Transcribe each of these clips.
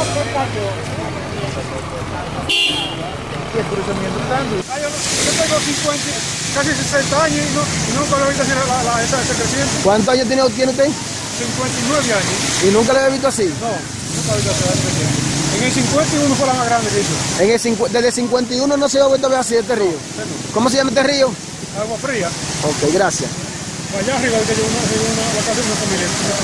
Yo tengo 50, casi 60 años y nunca lo he visto así ese creciente. ¿Cuántos años tiene usted? 59 años. ¿Y nunca lo había visto así? No, nunca lo he visto así. En el 51 fue la más grande que hizo. Desde 51 no se ha vuelto a ver así este río. No. ¿Cómo se llama este río? Agua fría. Ok, gracias. Allá arriba hay que llevar la casa de una familia.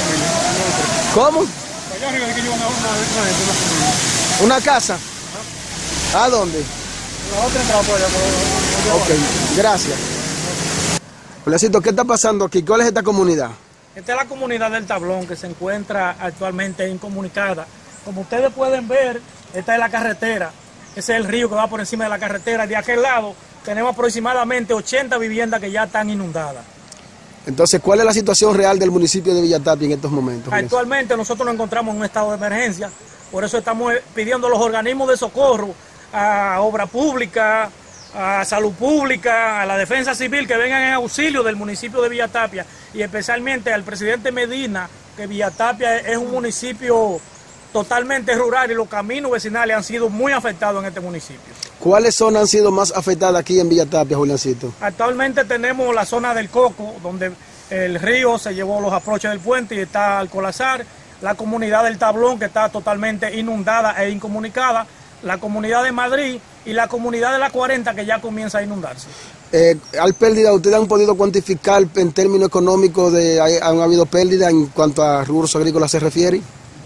¿Cómo? Allá arriba hay que llevar una familia. ¿Una casa? ¿A dónde? La otra entrada por allá. Ok, gracias. Juliancito, ¿qué está pasando aquí? ¿Cuál es esta comunidad? Esta es la comunidad del Tablón, que se encuentra actualmente incomunicada. Como ustedes pueden ver, esta es la carretera. Ese es el río que va por encima de la carretera. De aquel lado tenemos aproximadamente 80 viviendas que ya están inundadas. Entonces, ¿cuál es la situación real del municipio de Villatapia en estos momentos? Actualmente nosotros nos encontramos en un estado de emergencia. Por eso estamos pidiendo a los organismos de socorro, a Obra Pública, a Salud Pública, a la Defensa Civil, que vengan en auxilio del municipio de Villatapia, y especialmente al presidente Medina, que Villatapia es un municipio totalmente rural y los caminos vecinales han sido muy afectados en este municipio. ¿Cuáles zonas han sido más afectadas aquí en Villatapia, Juliancito? Actualmente tenemos la zona del Coco, donde el río se llevó los aproches del puente y está Alcolazar, la comunidad del Tablón, que está totalmente inundada e incomunicada, la comunidad de Madrid y la comunidad de la 40, que ya comienza a inundarse. ¿Hay pérdida? ¿Ustedes han podido cuantificar en términos económicos han habido pérdida en cuanto a rubros agrícolas se refiere?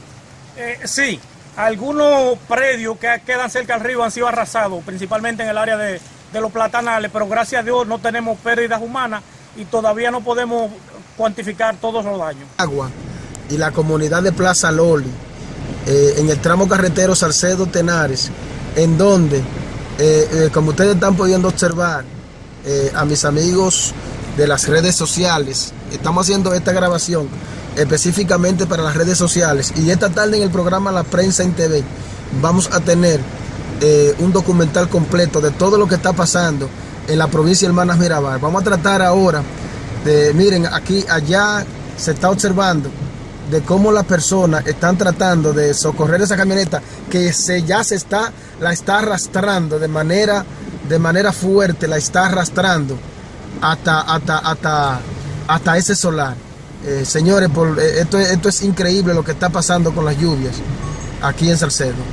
Sí, algunos predios que quedan cerca del río han sido arrasados, principalmente en el área de los platanales, pero gracias a Dios no tenemos pérdidas humanas y todavía no podemos cuantificar todos los daños. Agua y la comunidad de Plaza Loli, en el tramo carretero Salcedo-Tenares, en donde, como ustedes están pudiendo observar, a mis amigos de las redes sociales, estamos haciendo esta grabación específicamente para las redes sociales, y esta tarde en el programa La Prensa en TV vamos a tener un documental completo de todo lo que está pasando en la provincia de Hermanas Mirabal. Vamos a tratar ahora de, miren, aquí, allá se está observando de cómo las personas están tratando de socorrer esa camioneta que la está arrastrando de manera fuerte, la está arrastrando hasta ese solar. Señores, esto es increíble lo que está pasando con las lluvias aquí en Salcedo.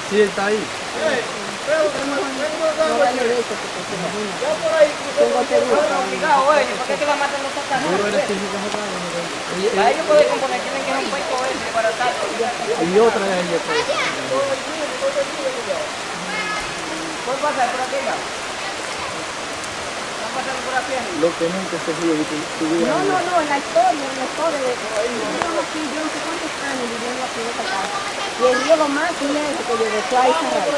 Sí, está ahí. Para ellos poder componer tienen que romper todo eso para estar. Y otra de ellas. ¿Puedo pasar por aquí? ¿Están pasando por aquí? Lo que nunca se vio y tu vida. No, en la historia de yo aquí, yo no sé cuántos años viviendo aquí en esta casa. Y el río lo más lejos que llegó fue ahí cerrado.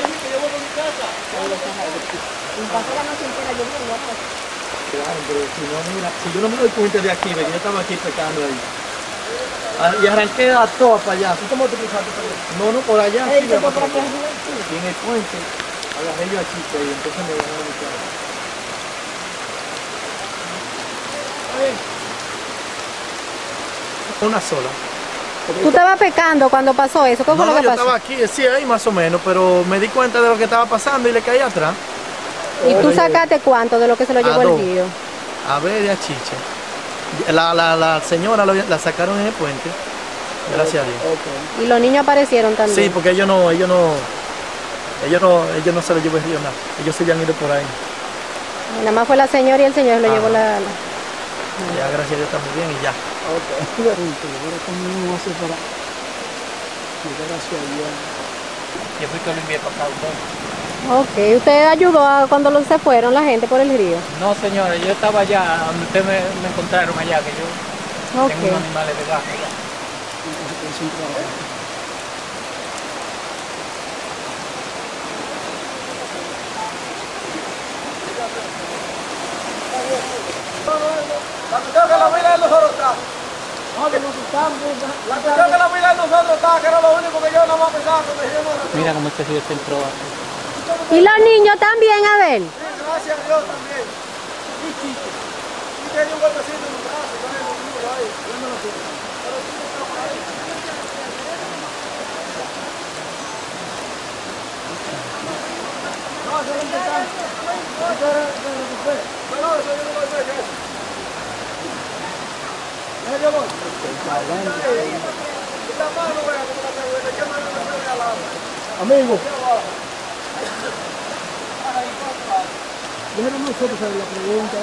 Y pasó la noche entera lloviendo. Claro, pero si no, mira, si yo no me doy cuenta de aquí, de que yo estaba aquí pecando ahí. Y arranqué a toa para allá. ¿Tú cómo te cruzaste para allá? No, por allá. Sí, Por aquí y arriba, sí. en el puente, agarré yo a Chico y entonces me van a buscar. Una sola. ¿Tú estabas pecando cuando pasó eso? ¿Qué fue lo que yo pasó? estaba aquí, sí, ahí más o menos, pero me di cuenta de lo que estaba pasando y le caí atrás. ¿Y tú sacaste cuánto de lo que se lo llevó dos. el río? A ver, a Chicha. La señora la sacaron en el puente, gracias a Dios. Y los niños aparecieron también. Sí, porque ellos no se lo llevó el río nada. Ellos se habían ido por ahí. Nada más fue la señora y el señor lo llevó la... Ya, gracias a Dios, está muy bien y ya. Yo fui que lo envié para acá. Ok, ¿usted ayudó cuando se fueron la gente por el río? No, señora, yo estaba allá, donde ustedes me encontraron allá, que yo tengo Ok. unos animales de baja allá. La cuestión que la vida de nosotros está. La cuestión que la vida de nosotros está, que era lo único que yo no más pensaba cuando yo no. Mira cómo este río se entró. ¿Y los niños también, Abel? Sí, gracias a Dios también. Y tenía un golpecito en mi brazo, también lo tuve ahí. Yo no lo tuve. No, eso es importante. Eso era lo que fue. Bueno, eso yo no lo sé, ¿qué es? Yo voy. Esta mano, vea cómo la tengo, ¿de qué mano me pone al lado? Amigo, Déjenos nosotros hacer la pregunta.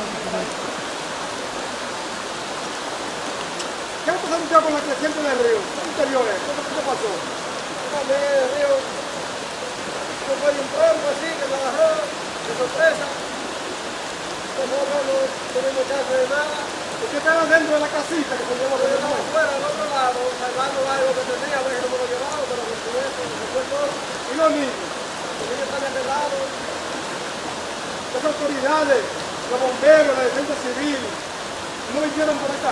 ¿Qué pasó un día con la creciente del río? Interiores, ¿qué pasó? El río fue un tronco así que lo agarró de sorpresa. No tuvimos chance de nada. Porque estaban dentro de la casita que se llevó de afuera, al otro lado, salvando algo que tenía, a ver que no me lo llevaba, pero con eso se fue todo. Y los niños están enterrados. Las autoridades, los bomberos, la defensa civil, no vinieron por acá.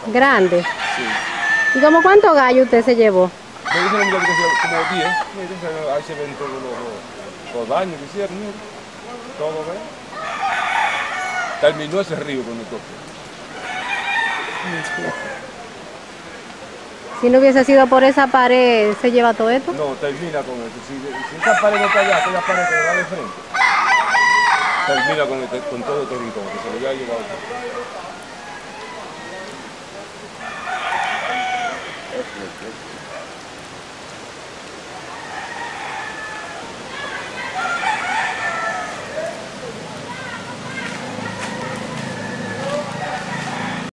Grande. Sí. ¿Y como cuántos gallos usted se llevó? Me dicen que como 10. Miren, ahí se ven todos los daños que hicieron. Miren. Todo, ¿ven? Terminó ese río con nosotros. Si no hubiese sido por esa pared, ¿se lleva todo esto? No, termina con eso. Si esa pared no está allá, aquella pared que le da de frente, termina con todo este rincón, que se lo había llevado.